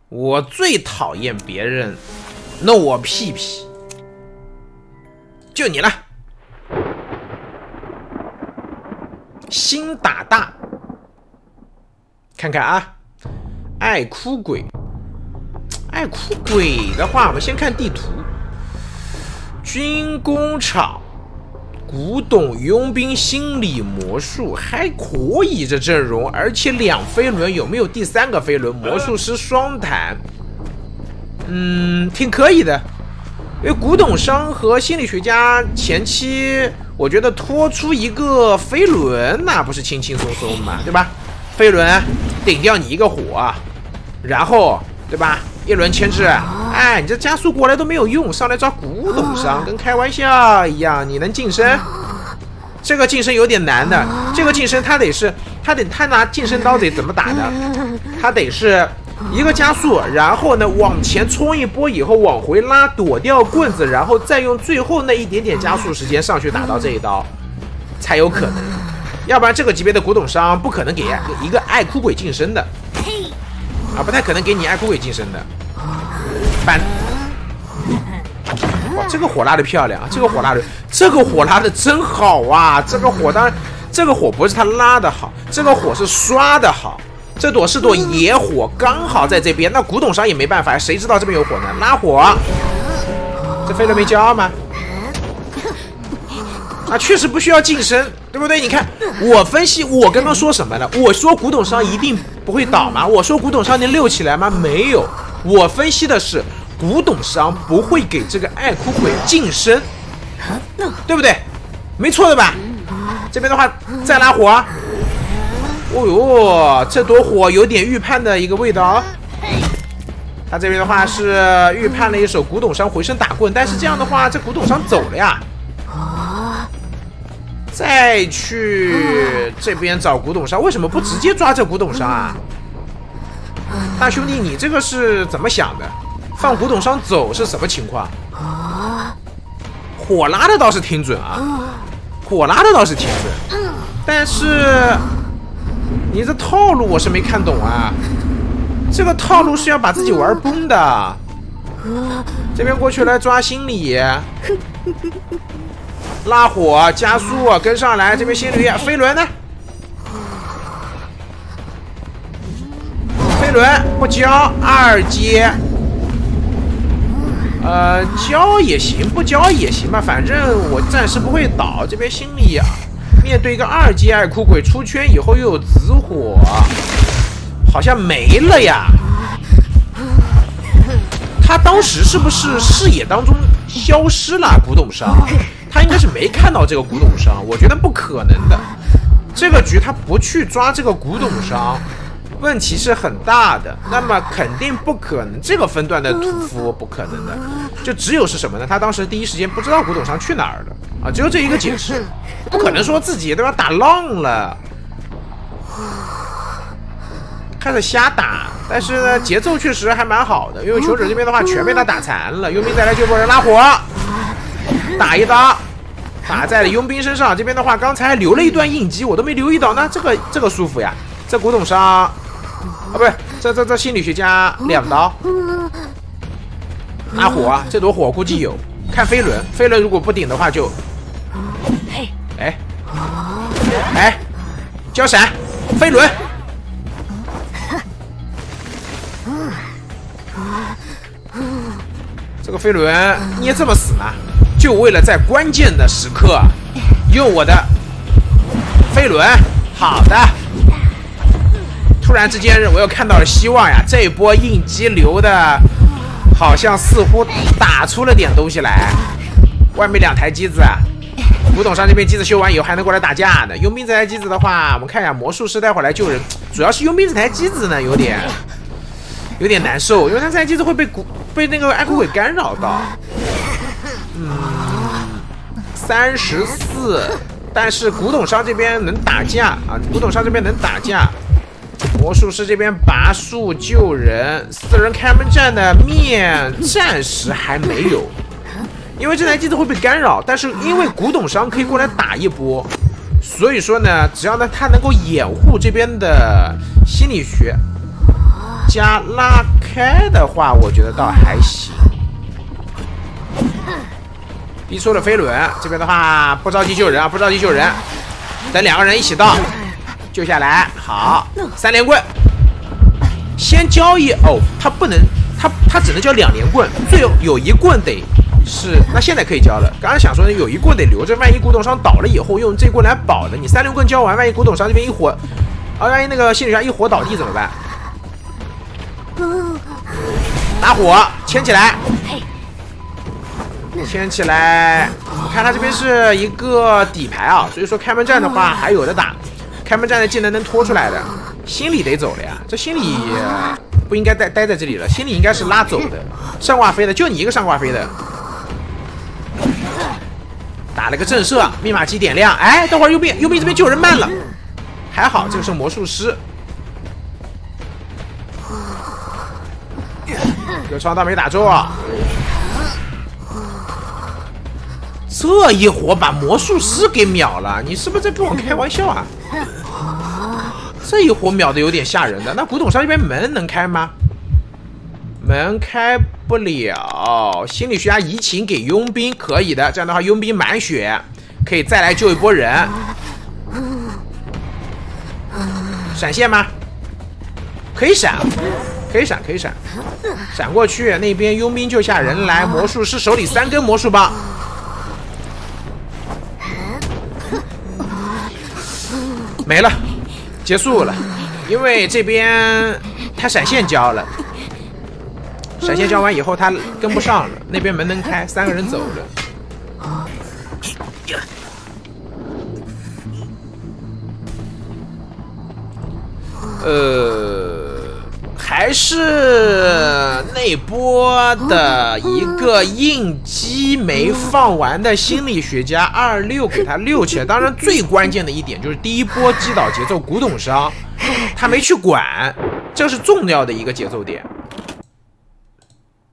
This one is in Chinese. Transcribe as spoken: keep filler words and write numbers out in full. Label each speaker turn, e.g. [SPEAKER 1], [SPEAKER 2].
[SPEAKER 1] 我最讨厌别人弄我屁屁，就你了。心打大，看看啊，爱哭鬼，爱哭鬼的话，我们先看地图。军工厂、古董、佣兵、心理魔术还可以这阵容，而且两飞轮，有没有第三个飞轮？魔术师双弹，嗯，挺可以的。因为古董商和心理学家前期，我觉得拖出一个飞轮，那不是轻轻松松嘛，对吧？飞轮顶掉你一个火，然后对吧？一轮牵制，哎，你这加速过来都没有用，上来抓古董商，跟开玩笑一样。你能晋升？这个晋升有点难的，这个晋升他得是，他得他拿晋升刀得怎么打的？他得是一个加速，然后呢往前冲一波，以后往回拉，躲掉棍子，然后再用最后那一点点加速时间上去打到这一刀，才有可能。要不然这个级别的古董商不可能给一个爱哭鬼晋升的，啊，不太可能给你爱哭鬼晋升的。板，哇，这个火拉的漂亮啊！这个火拉的，这个火拉的真好啊！这个火当然，这个火不是他拉的好，这个火是刷的好。这朵是朵野火，刚好在这边。那古董商也没办法，谁知道这边有火呢？拉火，这飞轮没交吗？啊，确实不需要晋升，对不对？你看我分析，我刚刚说什么呢？我说古董商一定不会倒吗？我说古董商能溜起来吗？没有。我分析的是古董商不会给这个爱哭鬼晋升，对不对？没错的吧？这边的话再拉火，哦呦，这朵火有点预判的一个味道。他这边的话是预判了一手古董商回身打棍，但是这样的话，这古董商走了呀。再去这边找古董商，为什么不直接抓这古董商啊？大兄弟，你这个是怎么想的？放古董商走是什么情况？火拉的倒是挺准啊，火拉的倒是挺准，但是你这套路我是没看懂啊。这个套路是要把自己玩崩的。这边过去来抓心理，拉火加速跟上来，这边心理飞轮呢？飞轮不交二阶，呃，交也行，不交也行吧，反正我暂时不会倒。这边心里啊，面对一个二阶爱哭鬼出圈以后又有紫火，好像没了呀。他当时是不是视野当中消失了？古董商，他应该是没看到这个古董商，我觉得不可能的。这个局他不去抓这个古董商，问题是很大的，那么肯定不可能这个分段的屠夫不可能的，就只有是什么呢？他当时第一时间不知道古董商去哪儿了啊，只有这一个解释，不可能说自己对吧打浪了，开始瞎打，但是呢节奏确实还蛮好的，因为求者这边的话全被他打残了，佣兵再来救波人拉火，打一刀，打在了佣兵身上，这边的话刚才留了一段应激，我都没留意到，那这个这个舒服呀，这古董商。啊，不是，这这这心理学家两刀拉火啊，这朵火估计有。看飞轮，飞轮如果不顶的话就，哎哎，交闪，飞轮，这个飞轮捏这么死呢，就为了在关键的时刻用我的飞轮。好的。突然之间，我又看到了希望呀！这一波应激流的，好像似乎打出了点东西来。外面两台机子，古董商这边机子修完以后还能过来打架呢。佣兵这台机子的话，我们看一下魔术师待会儿来救人，主要是佣兵这台机子呢有点有点难受，因为他这台机子会被古被那个爱哭鬼干扰到。嗯，三十四，但是古董商这边能打架啊！古董商这边能打架。魔术师这边拔树救人，四人开门战的面暂时还没有，因为这台机子会被干扰，但是因为古董商可以过来打一波，所以说呢，只要呢他能够掩护这边的心理学加拉开的话，我觉得倒还行。逼出了飞轮，这边的话不着急救人啊，不着急救人，等两个人一起到，救下来。好，三连棍，先交易哦，他不能，他他只能交两连棍，最后有一棍得是，那现在可以交了。刚刚想说有一棍得留着，万一古董商倒了以后用这棍来保的。你三连棍交完，万一古董商这边一火，啊，万一那个心理学家一火倒地怎么办？打火牵起来。牵起来，你看他这边是一个底牌啊，所以说开门战的话还有的打，开门战的技能能拖出来的，心理得走了呀，这心理不应该待待在这里了，心理应该是拉走的，上挂飞的，就你一个上挂飞的，打了个震慑，密码机点亮，哎，等会儿右边右边这边救人慢了，还好这个是魔术师，有双刀没打中。这一火把魔术师给秒了，你是不是在跟我开玩笑啊？这一火秒的有点吓人的。那古董商这边门能开吗？门开不了。心理学家移情给佣兵可以的，这样的话佣兵满血，可以再来救一波人。闪现吗？可以闪，可以闪，可以闪，闪过去。那边佣兵救下人来，魔术师手里三根魔术棒。没了，结束了，因为这边他闪现交了，闪现交完以后他跟不上了，那边门能开，三个人走了。呃，还是那波的一个应激没放完的心理学家二六给他溜起来。当然，最关键的一点就是第一波击倒节奏，古董商他没去管，这是重要的一个节奏点。